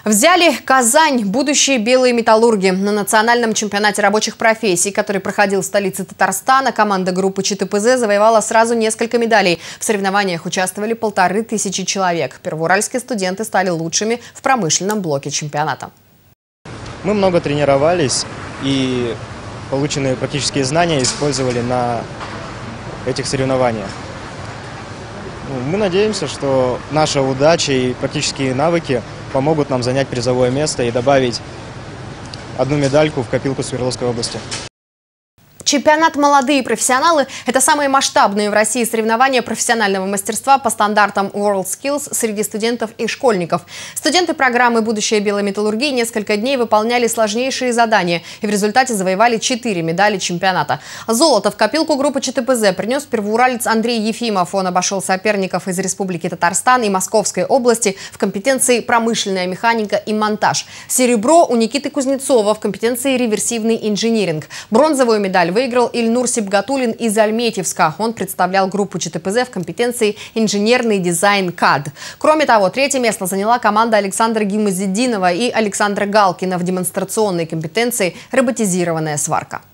Взяли Казань, будущие белые металлурги. На национальном чемпионате рабочих профессий, который проходил в столице Татарстана, команда группы ЧТПЗ завоевала сразу несколько медалей. В соревнованиях участвовали 1500 человек. Первоуральские студенты стали лучшими в промышленном блоке чемпионата. Мы много тренировались и полученные практические знания использовали на этих соревнованиях. Мы надеемся, что наша удача и практические навыки помогут нам занять призовое место и добавить одну медальку в копилку Свердловской области. Чемпионат «Молодые профессионалы» – это самые масштабные в России соревнования профессионального мастерства по стандартам WorldSkills среди студентов и школьников. Студенты программы «Будущее белой металлургии» несколько дней выполняли сложнейшие задания и в результате завоевали 4 медали чемпионата. Золото в копилку группы ЧТПЗ принес первоуралец Андрей Ефимов. Он обошел соперников из Республики Татарстан и Московской области в компетенции «Промышленная механика и монтаж». Серебро у Никиты Кузнецова в компетенции «Реверсивный инжиниринг». Бронзовую медаль выиграл Ильнур Сибгатулин из Альметьевска. Он представлял группу ЧТПЗ в компетенции инженерный дизайн КАД. Кроме того, третье место заняла команда Александра Гимазиддинова и Александра Галкина в демонстрационной компетенции роботизированная сварка.